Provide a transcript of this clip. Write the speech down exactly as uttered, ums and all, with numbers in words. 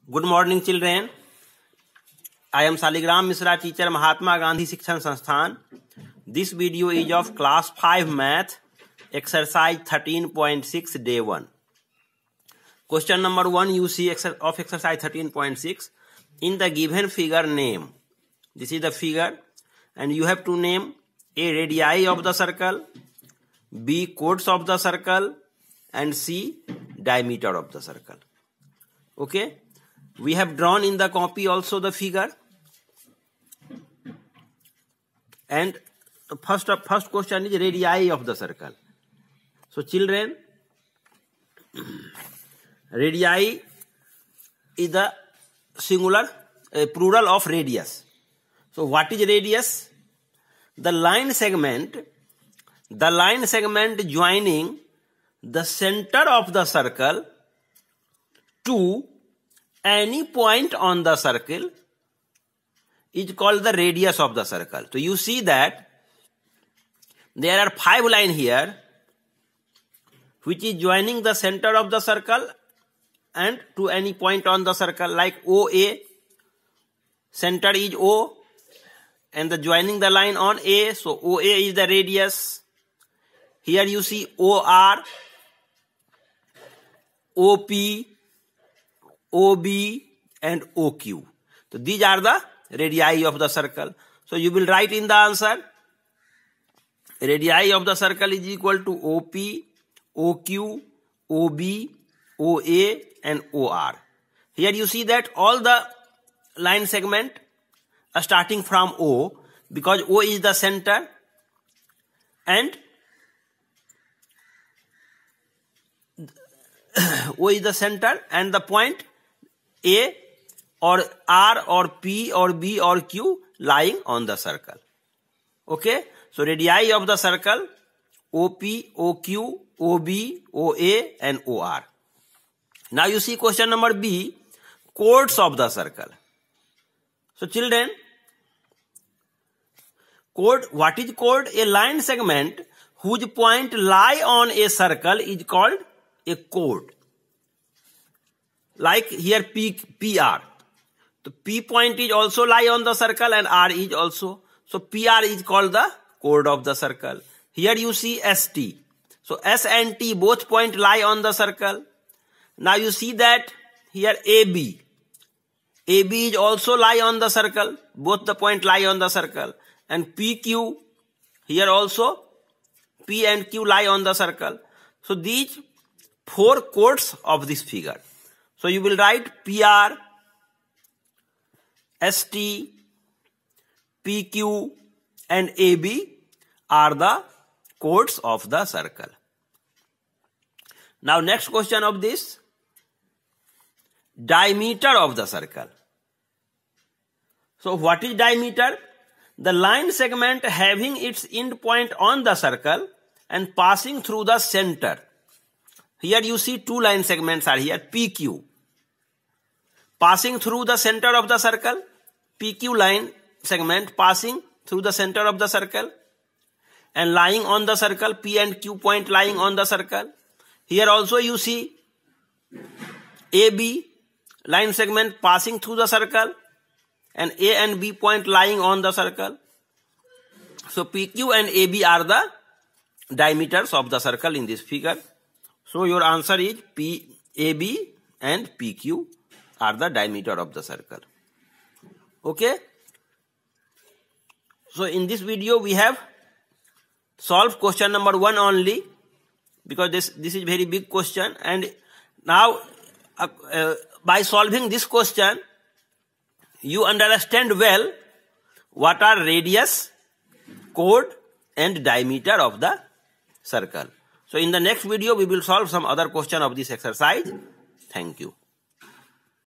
Good morning, children. I am Saligram Misra, teacher, Mahatma Gandhi Shikshan Sansthan. This video is of class five math, exercise thirteen point six, day one. Question number one, you see of exercise thirteen point six. In the given figure, name. This is the figure, and you have to name A, radii of the circle, B, chords of the circle, and C, diameter of the circle. Okay? We have drawn in the copy also the figure. And the first, first question is radii of the circle. So children, radii is the singular, a plural of radius. So what is radius? The line segment, the line segment joining the center of the circle to any point on the circle is called the radius of the circle. So you see that there are five lines here which is joining the center of the circle and to any point on the circle, like O A, center is O and the joining the line on A, so O A is the radius. Here you see O R, O P, O B and O Q. So these are the radii of the circle. So you will write in the answer, radii of the circle is equal to O P, O Q, O B, O A and O R. Here you see that all the line segment are starting from O, because O is the center and O is the center and the point A or R or P or B or Q lying on the circle. Okay? So radii of the circle, O P, O Q, O B, O A and O R. Now you see question number B, chords of the circle. So children, chord, what is chord? A line segment whose point lie on a circle is called a chord. Like here P, P R. The P point is also lie on the circle and R is also. So P R is called the chord of the circle. Here you see S T. So S and T both point lie on the circle. Now you see that here A B. A B is also lie on the circle. Both the point lie on the circle. And P Q, here also P and Q lie on the circle. So these four chords of this figure. So you will write P R, S T, P Q and A B are the chords of the circle. Now next question of this, diameter of the circle. So what is diameter? The line segment having its end point on the circle and passing through the center. Here you see two line segments are here, P Q. Passing through the center of the circle, P Q line segment passing through the center of the circle and lying on the circle, P and Q point lying on the circle. Here also you see A B line segment passing through the circle and A and B point lying on the circle. So P Q and A B are the diameters of the circle in this figure. So your answer is P, A B and P Q are the diameter of the circle. Okay? So in this video we have solved question number one only, because this, this is very big question, and now uh, uh, by solving this question you understand well what are radius, chord and diameter of the circle. So in the next video we will solve some other question of this exercise. Thank you.